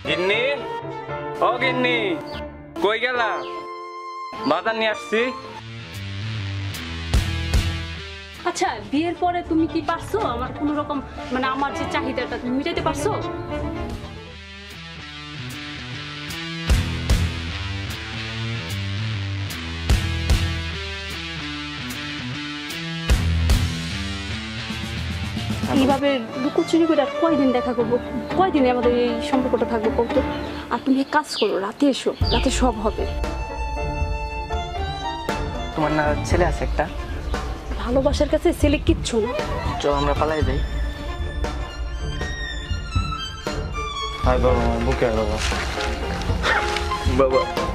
গিন্নি, ও গিন্নি, কই গেলা? বাজার নিয়ে আসছি। আচ্ছা, বিয়ের পরে তুমি কি পারছো আমার কোন রকম মানে আমার যে চাহিদাটা তুমি মিটাইতে পারছো? এইভাবে লুকোচুরি করে আর কয়দিন দেখা করবো? কয়দিনে আমাদের এই সম্পর্কটা থাকবে কত? আর তুমি এক কাজ করো, রাতে এসো, রাতে সব হবে। তোমার না ছেলে আছে একটা? ভালোবাসার কাছে ছেলে কিচ্ছু না। চল আমরা পালাই যাই। হাই বাবা, বুকে বাবা। বাবা